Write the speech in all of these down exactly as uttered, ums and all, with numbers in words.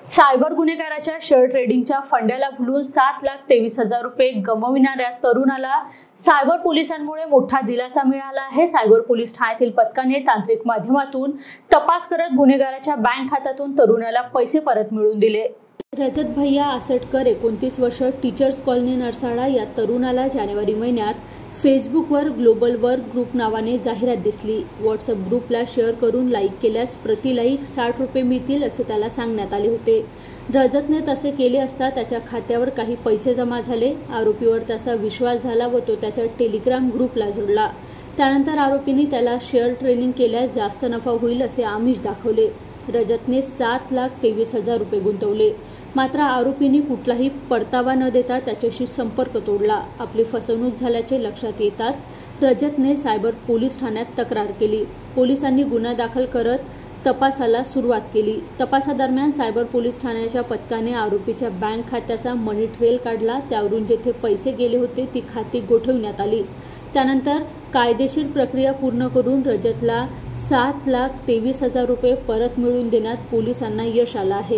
Cyber गुन्हेगाराच्या share ट्रेडिंगच्या फंड्याला भुलून सात लाख तेवीस हजार रुपये गमाविणाऱ्या तरुणाला सायबर पोलिसांमुळे मोठा दिलासा मिळाला आहे। सायबर पोलीस ठाण्यातील पथकाने तांत्रिक माध्यमातून तपास करत गुन्हेगाराच्या बँक खात्यातून तरुणाला पैसे परत मिळवून दिले। रजत भैया आसटकर एकोणतीस वर्ष, टीचर्स कॉलनी नरसाळा या तरुणाला जानेवारी महिन्यात फेसबुकवर ग्लोबल वर्क ग्रुप नावाने जाहिरात दिसली। व्हॉट्सअप ग्रुपला शेअर करून लाईक केल्यास प्रति लाईक साठ रुपये मिळतील असे त्याला सांगण्यात आले होते। रजतने तसे केले असता त्याच्या खात्यावर काही पैसे जमा झाले। आरोपीवर त्याचा विश्वास झाला व तो त्याच्या टेलिग्राम ग्रुपला जोडला। त्यानंतर आरोपींनी त्याला शेअर ट्रेडिंग केल्यास जास्त नफा होईल असे आमिष दाखवले। रजतने सात लाख तेवीस हजार रुपये गुंतवले, मात्र आरोपींनी कुठलाही परतावा न देता त्याच्याशी संपर्क तोडला। आपली फसवणूक झाल्याचे लक्षात येताच रजतने सायबर पोलीस ठाण्यात तक्रार केली। पोलिसांनी गुन्हा दाखल करत तपासाला सुरुवात केली। तपासादरम्यान सायबर पोलीस ठाण्याच्या पथकाने आरोपीच्या बँक खात्याचा मनी ट्रेल काढला। त्यावरून जेथे पैसे गेले होते ती खाती गोठविण्यात आली। त्यानंतर कायदेशीर प्रक्रिया पूर्ण करून रजतला सात लाख तेवीस हजार रुपये परत मिळवून देण्यात पोलिसांना यश आलं आहे।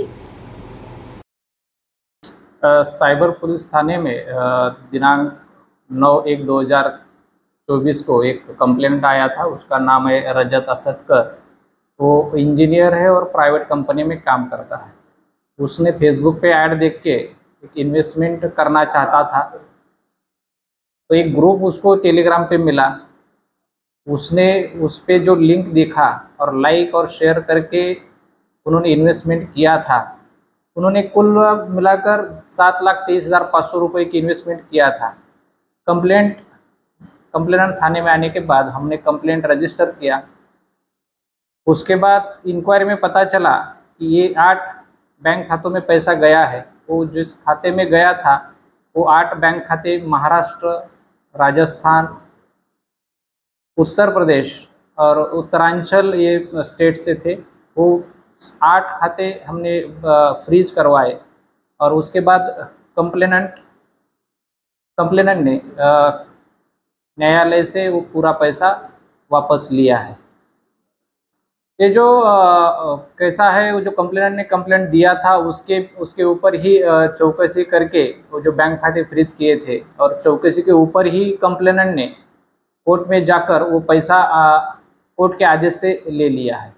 साइबर पुलिस थाने में दिनांक नौ एक दो हज़ार चौबीस को एक कंप्लेंट आया था। उसका नाम है रजत आसटकर। वो इंजीनियर है और प्राइवेट कंपनी में काम करता है। उसने फेसबुक पे ऐड देख के एक इन्वेस्टमेंट करना चाहता था, तो एक ग्रुप उसको टेलीग्राम पे मिला। उसने उस पे जो लिंक देखा और लाइक और शेयर करके उन्होंने इन्वेस्टमेंट किया था। उन्होंने कुल मिलाकर सात लाख तेईस हज़ार पाँच सौ रुपये की इन्वेस्टमेंट किया था। कंप्लेंट कंप्लेनेंट थाने में आने के बाद हमने कंप्लेंट रजिस्टर किया। उसके बाद इंक्वायरी में पता चला कि ये आठ बैंक खातों में पैसा गया है। वो जिस खाते में गया था वो आठ बैंक खाते महाराष्ट्र, राजस्थान, उत्तर प्रदेश और उत्तरांचल ये स्टेट से थे। वो आठ खाते हमने फ्रीज करवाए और उसके बाद कंप्लेनेंट कंप्लेनेंट ने न्यायालय से वो पूरा पैसा वापस लिया है। ये जो आ, कैसा है, वो जो कंप्लेनेंट ने कंप्लेंट दिया था उसके उसके ऊपर ही चौकसी करके वो जो बैंक खाते फ्रीज किए थे और चौकसी के ऊपर ही कंप्लेनेंट ने कोर्ट में जाकर वो पैसा कोर्ट के आदेश से ले लिया है।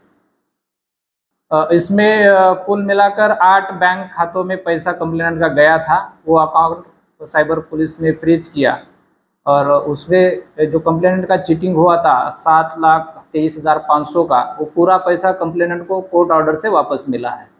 इसमें कुल मिलाकर आठ बैंक खातों में पैसा कंप्लेनेंट का गया था। वो अकाउंट साइबर पुलिस ने फ्रीज किया और उसमें जो कंप्लेनेंट का चीटिंग हुआ था सात लाख तेईस हज़ार पाँच सौ का, वो पूरा पैसा कंप्लेनेंट को कोर्ट ऑर्डर से वापस मिला है।